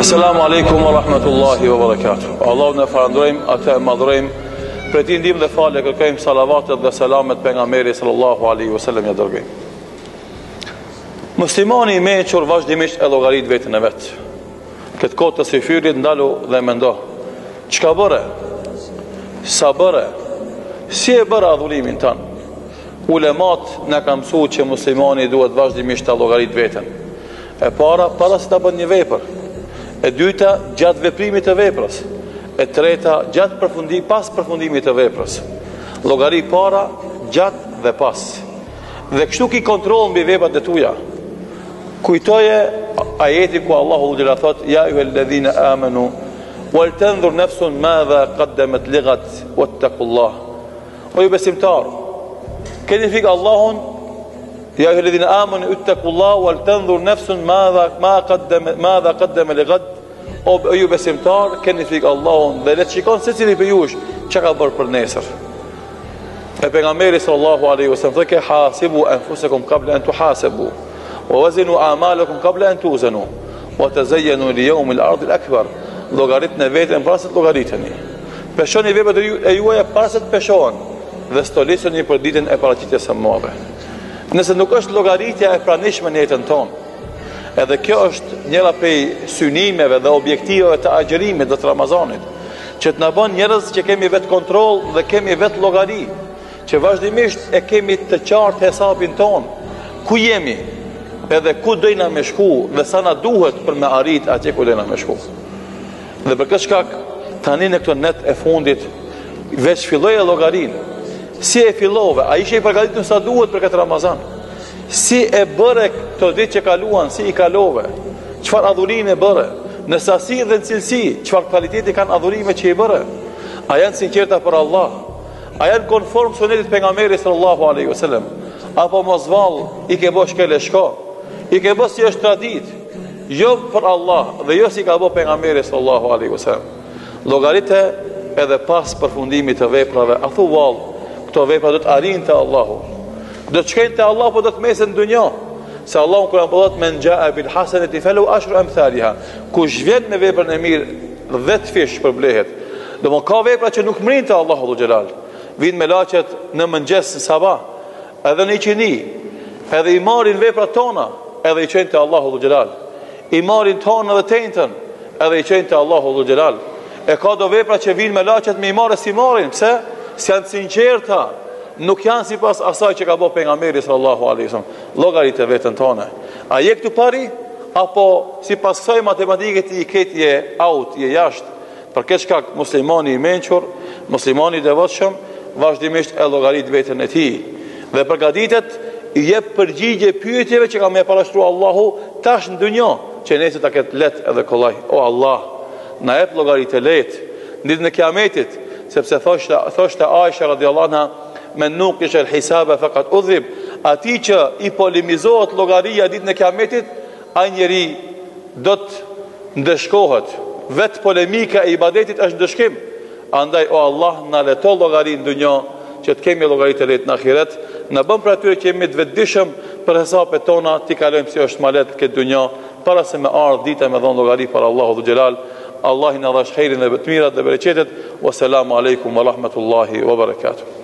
Assalamu alaikum wa rahmatullahi wa barakatuh. Allahu në falënderojmë, atë e madhrojmë, për ti ndihmë dhe falë kërkojmë, salavatet dhe selamet pejgamberit sallallahu alaihi wasallam ja dërgojmë. Muslimani i mençur vazhdimisht e llogarit veten e vet. Këtë kohë të syfyrit ndalu dhe mendo, çka bëre? Sa bëre? Si e bëra adhurimin tan? Ulemat na kanë mësuar që muslimani duhet vazhdimisht të llogarit veten. E para se ta bën një vepër. E dyta gjatë veprimit të veprës. E treta gjatë pas përfundimit të veprës. Llogari para, gjatë dhe pas. Dhe kështu ki kontroll mbi veprat e tuaja. Kujtoje ajeti ku Allahu xhela thot: "Ya ayyuhalladhina amanu wal tanzur nafsun madha qaddamat lighat wattaqullah." O ju besimtar, keni frikë Allahun. Ya ayyuhalladhina amanu ittaqullah wal tanzur nafsun madha qaddama lighad. O ju besimtar, keni frikë Allahun dhe le të shikon secili prej jush çka ka bërë për nesër. E pejgamberi sallallahu alaihi wasallam thotë: "Hasibu anfusakum qabla an tuhasabu wa wazinu a'malakum qabla an tuzanu wa tazayyanu li yawm al-ard al-akbar." Llogaritni veten para se të llogariteni. Peshoni veprat e juaja para se të peshohen dhe stoliceni për ditën e paraqitjes së madhe. Nëse nuk është llogaritja e pranishme në jetën tonë, edhe kjo është njëra prej synimeve dhe objektiveve të agjërimit dhe të Ramazanit, që të na bën njerëz që kemi vetë kontroll dhe kemi vetë llogari, që vazhdimisht e kemi të qartë hesabin tonë, ku jemi, edhe ku dojna me shku dhe sa na duhet për me arrit atje ku dojna me shku. Dhe për këtë shkak, tani në këtë net e fundit, veç filloje llogarin. Si e fillove? A ishe i përgatitur sa duhet për këtë Ramazan? Si e bëre këto ditë që kaluan, si i kalove? Çfarë adhurime e bëre? Në sasi dhe në cilësi, çfarë kvaliteti kanë adhurime që i bëre? A janë sinqerta për Allah? A janë konform sunetit pejgamberit sallallahu alaihi wasallam? Apo mos vall i ke bë shkelë shko? I ke bë si është tradit, jo për Allah dhe jo si ka bë pejgamberi sallallahu alaihi wasallam. Llogaritë edhe pas përfundimit të veprave, a thu vall, këto vepra do të arrijnë te Allahu. Do të shkojnë te Allah, po do të mesen në dunjë. Se Allahu Kur'an po thot: "Men jaa bil hasanati falahu ashru amthaliha." Kush vjen me veprën e mirë, 10 fish përblehet. Do ka vepra që nuk mrin te Allahu dhul xhelal. Vin me laçet në mëngjes në sabah, edhe në qini, edhe i marrin veprat tona, edhe i çojnë te Allahu dhul xhelal. I marrin tonë edhe tentën, edhe i çojnë te Allahu dhul xhelal. E ka do vepra që vin me laçet me i marrë si marrin, pse? Si janë sinqerta, nuk janë sipas asaj që ka bë pejgamberi sallallahu alaihi wasallam. Llogaritë e vetën tonë. A je këtu pari apo sipas kësaj matematike ti i ket je out, je jashtë? Për këtë shkak muslimani i mençur, muslimani i devotshëm vazhdimisht e llogarit veten e tij dhe përgatitet i jep përgjigje pyetjeve që ka më parashtruar Allahu tash në dunjë, që nesër ta ketë lehtë edhe kollaj. O Allah, na jep llogaritë lehtë ditën e Kiametit, sepse thoshte Aisha radhiyallahu anha: "Men nuqish al-hisaba faqad udhib." Ati që i polemizohet llogaria ditën e Kiametit, ai njeri do të ndëshkohet. Vetë polemika e ibadetit është ndëshkim. Andaj o Allah, na leto llogarin në dunjë, që të kemi llogaritë e lehtë në ahiret, na bën për atyre që jemi të vetëdijshëm për hesabet tona, ti kalojmë si është më lehtë këtë dunjë, para se me ardh dita me dhon llogari për Allahu dhul xhelal. Allah i na dhash khairin e të mirat dhe bereqetet. Wassalamu alaikum wa rahmatullahi wa barakatuh.